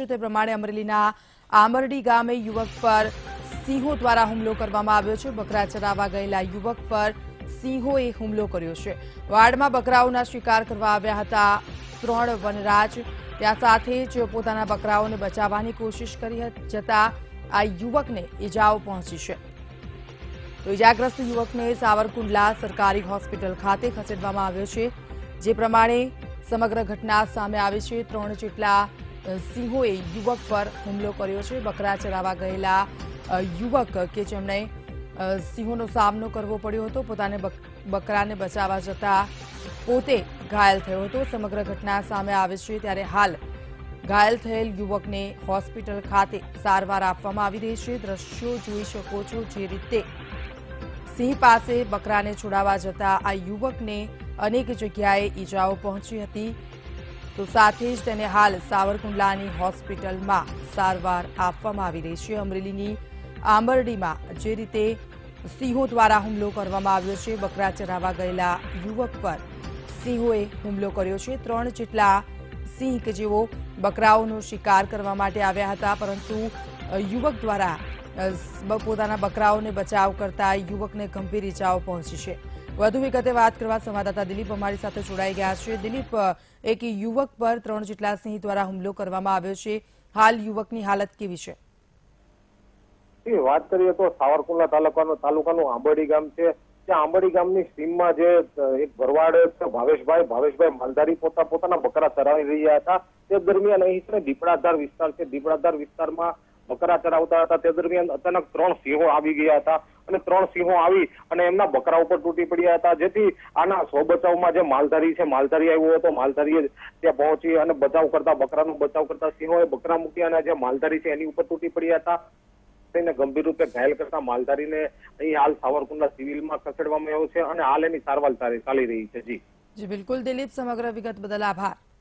છે તે પ્રમાણે અમરેલીના આમરડી ગામે યુવક પર સિંહો દ્વારા હુમલો કરવામાં આવ્યો છે। બકરા ચરાવવા ગયેલા યુવક પર સિંહોએ હુમલો કર્યો છે। વાડમાં બકરાઓના શિકાર કરવા આવ્યા હતા 3 વનરાજ। ત્યાં સાથે જ પોતાના બકરાઓને બચાવવાની કોશિશ કરી જતા આ યુવકને ઈજાઓ પહોંચી છે। તો ઈજાગ્રસ્ત યુવકને સાવરકુંડલા સરકારી હોસ્પિટલ ખાતે ખસેડવામાં આવ્યો છે। જે પ્રમાણે સમગ્ર ઘટના સામે આવી છે। 3 જેટલા સિંહોએ યુવક પર હુમલો કર્યો છે। બકરા ચરાવવા ગયેલા યુવક કે જેમણે સિંહોનો સામનો કરવો પડ્યો હતો, પોતાને બકરાને બચાવવા જતા પોતે ઘાયલ થયો હતો। સમગ્ર ઘટના સામે આવે છે ત્યારે હાલ ઘાયલ થયેલ યુવકને હોસ્પિટલ ખાતે સારવાર આપવામાં આવી રહી છે। દ્રશ્યો જોઈ શકો છો, જે રીતે સિંહ પાસે બકરાને છોડાવવા જતા આ યુવકને અનેક જગ્યાએ ઈજાઓ પહોંચી હતી। તો સાથે જ તેને હાલ સાવરકુંડલાની હોસ્પિટલમાં સારવાર આપવામાં આવી રહી છે। અમરેલીની આંબરડીમાં જે રીતે સિંહો દ્વારા હુમલો કરવામાં આવ્યો છે, બકરા ચરાવવા ગયેલા યુવક પર સિંહોએ હુમલો કર્યો છે। 3 જેટલા સિંહ કે જેઓ બકરાઓનો શિકાર કરવા માટે આવ્યા હતા, પરંતુ યુવક દ્વારા પોતાના બકરાઓને બચાવ કરતા યુવકને ગંભીર ઈજાઓ પહોંચી છે। વધુ વિગતે વાત કરવા સંવાદદાતા દિલીપ અમારી સાથે જોડાઈ ગયા છે। દિલીપ, એક યુવક પર 3 જેટલા સિંહ દ્વારા હુમલો કરવામાં આવ્યો છે, હાલ યુવકની હાલત કેવી છે? વાત કરીએ તો સાવરકુંડલા તાલુકાનું આંબરડી ગામ છે। ત્યાં આંબરડી ગામની સીમમાં જે એક ભરવાડ છે ભાવેશભાઈ માલધારી પોતાના બકરા ચરાવી રહ્યા હતા। તે દરમિયાન અહીં દીપડાધાર વિસ્તાર છે, દીપડાધાર વિસ્તારમાં બકરા ચરાવતા હતા તે દરમિયાન અચાનક 3 સિંહો આવી ગયા હતા અને 3 સિંહો આવી અને એમના બકરા ઉપર તૂટી પડ્યા હતા। જેથી આના સ્વ બચાવમાં જે માલધારી આવ્યો હતો, માલધારીએ ત્યાં પહોંચી અને બચાવ કરતા બકરાનો બચાવ કરતા સિંહોએ બકરા મૂક્યા અને જે માલધારી છે એની ઉપર તૂટી પડ્યા હતા। તેને ગંભીર રૂપે ઘાયલ કરતા માલધારીને અહીં હાલ સાવરકુંડલા સિવિલમાં ખસેડવામાં આવ્યો છે અને હાલ એની સારવાર ચાલી રહી છે। જી બિલકુલ દિલીપ, સમગ્ર વિગત બદલ આભાર।